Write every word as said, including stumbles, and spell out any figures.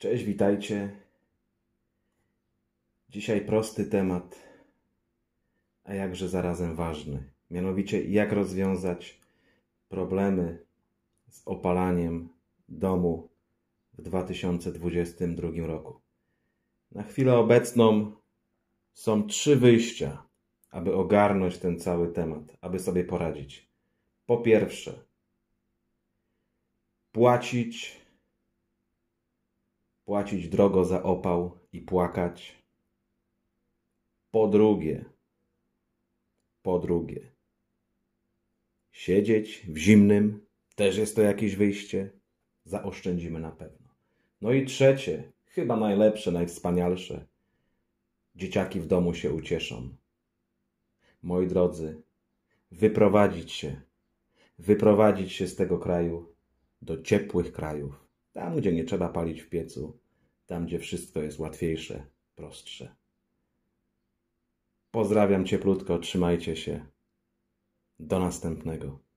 Cześć, witajcie. Dzisiaj prosty temat, a jakże zarazem ważny. Mianowicie, jak rozwiązać problemy z opalaniem domu w dwa tysiące dwudziestym drugim roku. Na chwilę obecną są trzy wyjścia, aby ogarnąć ten cały temat, aby sobie poradzić. Po pierwsze, płacić, płacić drogo za opał i płakać. Po drugie, po drugie, siedzieć w zimnym, też jest to jakieś wyjście, zaoszczędzimy na pewno. No i trzecie, chyba najlepsze, najwspanialsze, dzieciaki w domu się ucieszą. Moi drodzy, wyprowadzić się, wyprowadzić się z tego kraju do ciepłych krajów, tam gdzie nie trzeba palić w piecu, tam gdzie wszystko jest łatwiejsze, prostsze. Pozdrawiam cieplutko, trzymajcie się. Do następnego.